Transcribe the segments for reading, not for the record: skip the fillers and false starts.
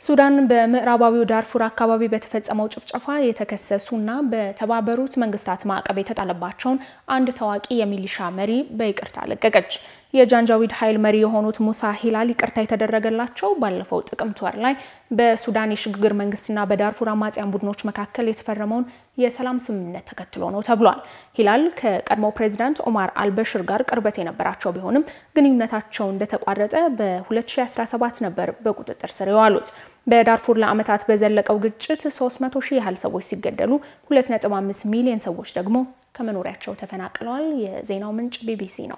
ሱዳን በምዕራባዊው ዳርፉር አካባቢ በተፈጸመው ጭፍጨፋ የተከሰሱና በተባበሩት መንግስታት ማዕቀብ የተጣለባቸውን አንድ ታዋቂ የሚሊሻ መሪ በይቅርታ ለቀቀች። የጃንጃዊድ ኃይል መሪ የሆኑት ሙሳ ሂላል ይቅርታ የተደረገላቸው ባለፈው ጥቅምት ወር ላይ በሱዳን የሽግግር መንግስትና በዳርፉር አማጽያን ቡድኖች መካከል የተፈረመውን የሰላም ስምምነት ተከትሎ ነው ተብሏል። ሂላል ከቀድሞው ፕሬዝዳንት ኦማር አልበሽር ጋር ቅርበት የነበራቸው ቢሆንም ግንኙነታቸው እንደተቋረጠ በ2017 ነበር በቁጥጥር ስር የዋሉት። በዳርፉር ለዓመታት በዘለቀው ግጭት 300,000 ያህል ሰዎች ሲገደሉ 2.5 ሚሊዮን ሰዎች ደግሞ ከመኖሪያቸው ተፈናቅለዋል። የዜናው ምንጭ ቢቢሲ ነው።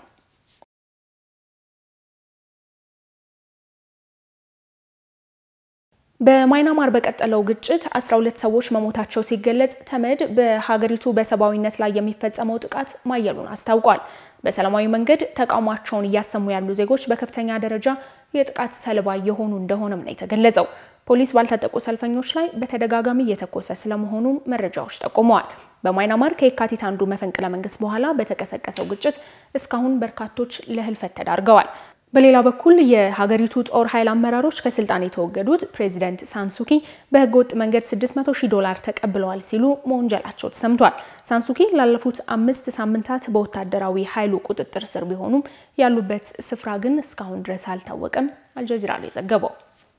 በማይናማር በቀጠለው ግጭት 12 ሰዎች መሞታቸው ሲገለጽ ተመድ በሀገሪቱ በሰብአዊነት ላይ የሚፈጸመው ጥቃት ማየሉን አስታውቋል። በሰላማዊ መንገድ ተቃውሟቸውን እያሰሙ ያሉ ዜጎች በከፍተኛ ደረጃ የጥቃት ሰለባ የሆኑ እንደሆነም ነው የተገለጸው። ፖሊስ ባልታጠቁ ሰልፈኞች ላይ በተደጋጋሚ እየተኮሰ ስለመሆኑ መረጃዎች ጠቁመዋል። በማይናማር ከየካቲት አንዱ መፈንቅለ መንግስት በኋላ በተቀሰቀሰው ግጭት እስካሁን በርካቶች ለህልፈት ተዳርገዋል። በሌላ በኩል የሀገሪቱ ጦር ኃይል አመራሮች ከስልጣን የተወገዱት ፕሬዝዳንት ሳንሱኪ በህገወጥ መንገድ $600,000 ተቀብለዋል ሲሉ መወንጀላቸው ተሰምቷል። ሳንሱኪ ላለፉት 5 ሳምንታት በወታደራዊ ኃይሉ ቁጥጥር ስር ቢሆኑም ያሉበት ስፍራ ግን እስካሁን ድረስ አልታወቀም። አልጀዚራ ላይ ዘገበው።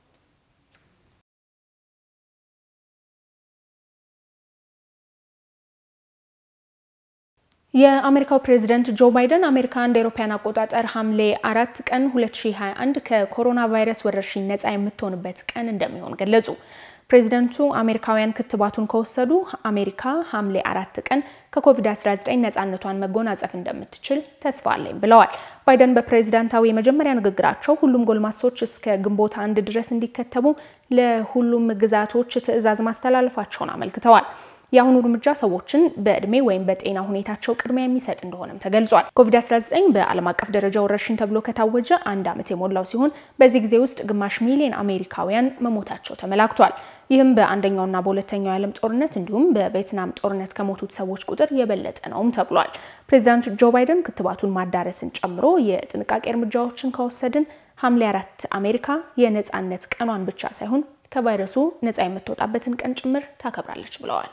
የአሜሪካው ፕሬዝዳንት ጆ ባይደን አሜሪካ እንደ አውሮፓውያን አቆጣጠር ሐምሌ 4 ቀን 2021 ከኮሮና ቫይረስ ወረርሽኝ ነፃ የምትሆንበት ቀን እንደሚሆን ገለጹ። ፕሬዝዳንቱ አሜሪካውያን ክትባቱን ከወሰዱ አሜሪካ ሐምሌ 4 ቀን ከኮቪድ-19 ነፃነቷን መጎናጸፍ እንደምትችል ተስፋ አለኝ ብለዋል። ባይደን በፕሬዝዳንታዊ የመጀመሪያ ንግግራቸው ሁሉም ጎልማሶች እስከ ግንቦት 1 ድረስ እንዲከተቡ ለሁሉም ግዛቶች ትዕዛዝ ማስተላለፋቸውን አመልክተዋል። የአሁኑ እርምጃ ሰዎችን በእድሜ ወይም በጤና ሁኔታቸው ቅድሚያ የሚሰጥ እንደሆነም ተገልጿል። ኮቪድ-19 በዓለም አቀፍ ደረጃ ወረርሽኝ ተብሎ ከታወጀ 1 ዓመት የሞላው ሲሆን በዚህ ጊዜ ውስጥ ግማሽ ሚሊዮን አሜሪካውያን መሞታቸው ተመላክቷል። ይህም በአንደኛውና በሁለተኛው የዓለም ጦርነት እንዲሁም በቪየትናም ጦርነት ከሞቱት ሰዎች ቁጥር የበለጠ ነውም ተብሏል። ፕሬዝዳንት ጆ ባይደን ክትባቱን ማዳረስን ጨምሮ የጥንቃቄ እርምጃዎችን ከወሰድን ሐምሌ 4 አሜሪካ የነፃነት ቀኗን ብቻ ሳይሆን ከቫይረሱ ነፃ የምትወጣበትን ቀን ጭምር ታከብራለች ብለዋል።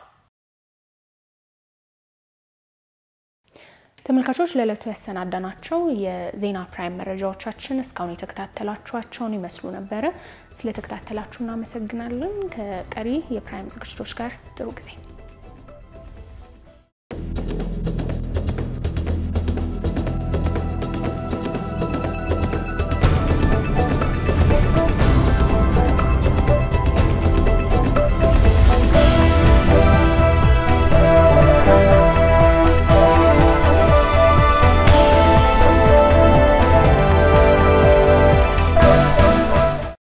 ተመልካቾች ለዕለቱ ያሰናዳናቸው የዜና ፕራይም መረጃዎቻችን እስካሁን የተከታተላችኋቸውን ይመስሉ ነበር። ስለተከታተላችሁና አመሰግናለን። ከቀሪ የፕራይም ዝግጅቶች ጋር ጥሩ ጊዜ